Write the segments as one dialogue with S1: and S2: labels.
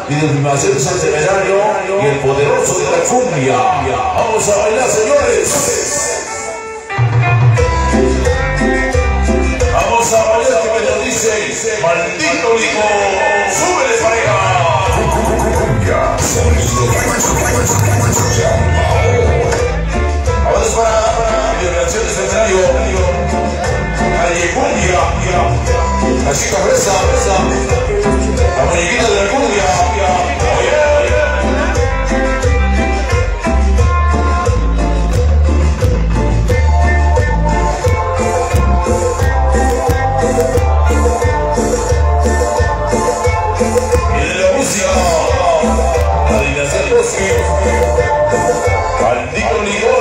S1: y de filmaciones Centenario y el poderoso de la cumbia. Vamos a bailar, señores. Vamos a bailar, que me lo dice maldito limón. Súbele, pareja. Ahora es para violaciones Centenario. Calle cumbia. La chica fresa. La muñequita de la cumbia. Y de la música, la dinastía del bosque, maldito licor.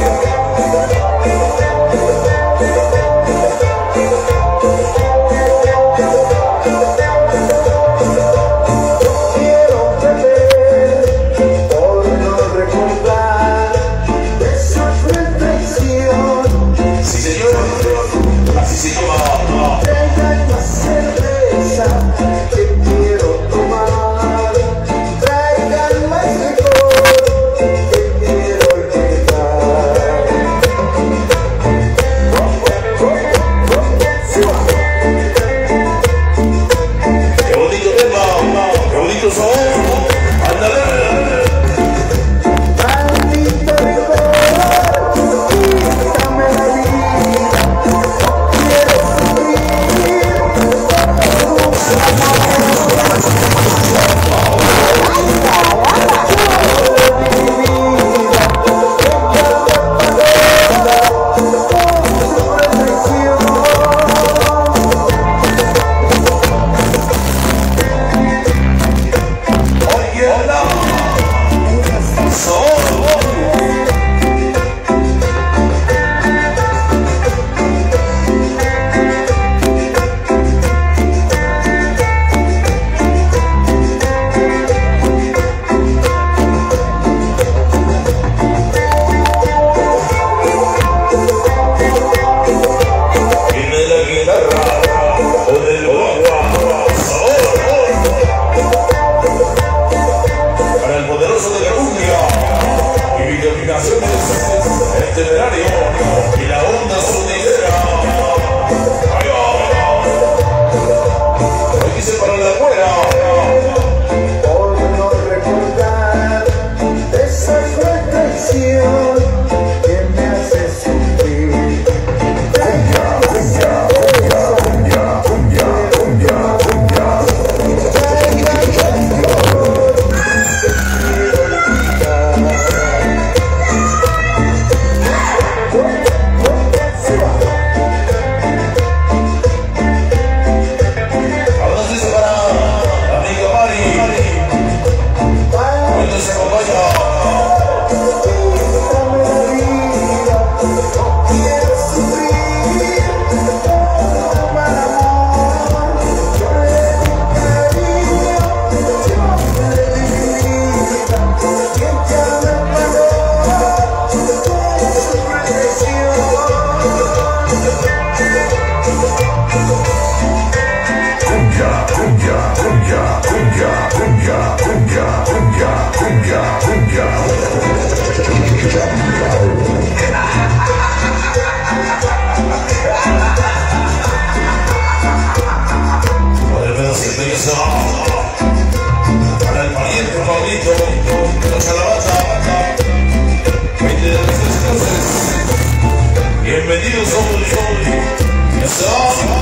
S1: Centenario y la onda sonidera. Hoy dice para la afuera.
S2: Por no recordar esa cruel traición que me hace sufrir.
S1: Para el pariente favorito de la calabaza, 20 de las entonces. Bienvenidos a un show.